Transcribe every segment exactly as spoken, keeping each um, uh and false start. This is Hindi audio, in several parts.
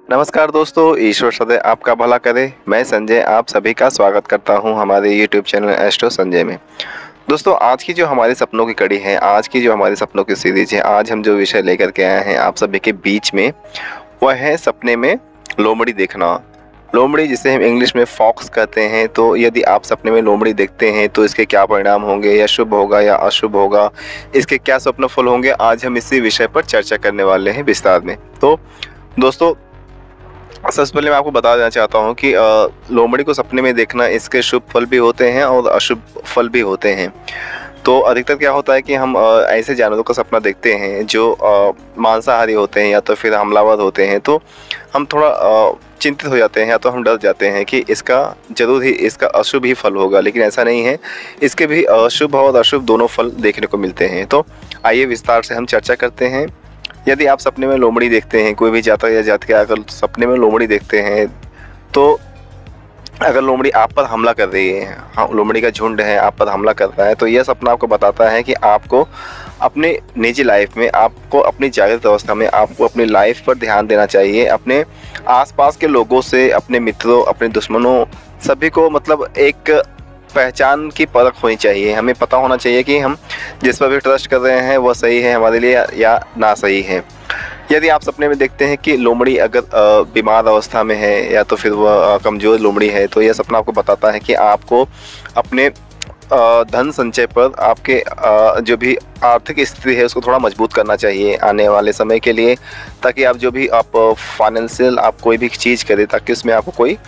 नमस्कार दोस्तों, ईश्वर सदैव आपका भला करे। मैं संजय आप सभी का स्वागत करता हूं हमारे यूट्यूब चैनल एस्ट्रो संजय में। दोस्तों, आज की जो हमारे सपनों की कड़ी है, आज की जो हमारे सपनों की सीरीज है, आज हम जो विषय लेकर के आए हैं आप सभी के बीच में, वह है सपने में लोमड़ी देखना। लोमड़ी जिसे हम इंग्लिश में फॉक्स कहते हैं। तो यदि आप सपने में लोमड़ी देखते हैं तो इसके क्या परिणाम होंगे, या शुभ होगा या अशुभ होगा, इसके क्या स्वप्न फल होंगे, आज हम इसी विषय पर चर्चा करने वाले हैं विस्तार में। तो दोस्तों, सबसे पहले मैं आपको बता देना चाहता हूँ कि लोमड़ी को सपने में देखना, इसके शुभ फल भी होते हैं और अशुभ फल भी होते हैं। तो अधिकतर क्या होता है कि हम ऐसे जानवरों का सपना देखते हैं जो मांसाहारी होते हैं या तो फिर हमलावर होते हैं, तो हम थोड़ा चिंतित हो जाते हैं या तो हम डर जाते हैं कि इसका जरूर ही इसका अशुभ ही फल होगा। लेकिन ऐसा नहीं है, इसके भी शुभ और अशुभ दोनों फल देखने को मिलते हैं। तो आइए विस्तार से हम चर्चा करते हैं। यदि आप सपने में लोमड़ी देखते हैं, कोई भी जातक या जातिका अगर सपने में लोमड़ी देखते हैं, तो अगर लोमड़ी आप पर हमला कर रही है, हाँ, लोमड़ी का झुंड है आप पर हमला कर रहा है, तो यह सपना आपको बताता है कि आपको अपने निजी लाइफ में, आपको अपनी जागृत अवस्था में, आपको अपनी लाइफ पर ध्यान देना चाहिए। अपने आसपास के लोगों से, अपने मित्रों, अपने दुश्मनों, सभी को मतलब एक पहचान की परख होनी चाहिए। हमें पता होना चाहिए कि हम जिस पर भी ट्रस्ट कर रहे हैं वह सही है हमारे लिए या ना सही है। यदि आप सपने में देखते हैं कि लोमड़ी अगर बीमार अवस्था में है या तो फिर वह कमज़ोर लोमड़ी है, तो यह सपना आपको बताता है कि आपको अपने धन संचय पर, आपके जो भी आर्थिक स्थिति है उसको थोड़ा मजबूत करना चाहिए आने वाले समय के लिए, ताकि आप जो भी आप फाइनेंशियल आप कोई भी चीज़ करें, ताकि उसमें आपको कोई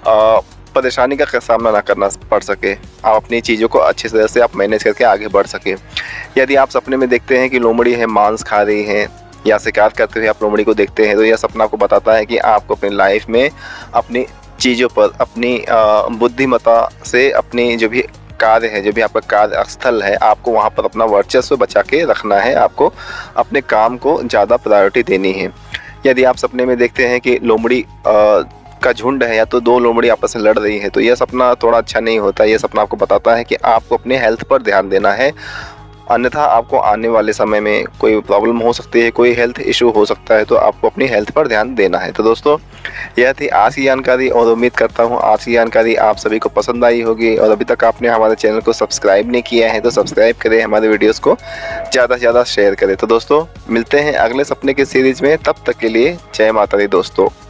परेशानी का सामना ना करना पड़ सके, आप अपनी चीज़ों को अच्छी तरह से आप मैनेज करके आगे बढ़ सके। यदि आप सपने में देखते हैं कि लोमड़ी है मांस खा रही है या शिकार करते हुए आप लोमड़ी को देखते हैं, तो यह सपना आपको बताता है कि आपको अपनी लाइफ में अपनी चीज़ों पर, अपनी बुद्धिमत्ता से, अपनी जो भी कार्य है, जो भी आपका कार्य स्थल है, आपको वहाँ पर अपना वर्चस्व बचा के रखना है। आपको अपने काम को ज़्यादा प्रायोरिटी देनी है। यदि आप सपने में देखते हैं कि लोमड़ी का झुंड है या तो दो लोमड़ी आपस में लड़ रही है, तो यह सपना थोड़ा अच्छा नहीं होता। यह सपना आपको बताता है कि आपको अपने हेल्थ पर ध्यान देना है, अन्यथा आपको आने वाले समय में कोई प्रॉब्लम हो सकती है, कोई हेल्थ इशू हो सकता है, तो आपको अपनी हेल्थ पर ध्यान देना है। तो दोस्तों, यह थी आज की जानकारी और उम्मीद करता हूँ आज की जानकारी आप सभी को पसंद आई होगी। और अभी तक आपने हमारे चैनल को सब्सक्राइब नहीं किया है तो सब्सक्राइब करें, हमारे वीडियोस को ज़्यादा से ज़्यादा शेयर करें। तो दोस्तों, मिलते हैं अगले सपने की सीरीज़ में, तब तक के लिए जय माता दी दोस्तों।